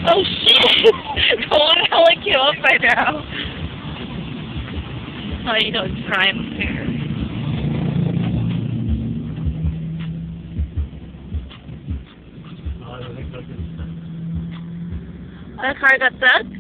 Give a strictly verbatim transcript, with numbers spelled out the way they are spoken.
Oh shit! The one hell like you up by now. Oh, you know, it's prime here. That car got stuck?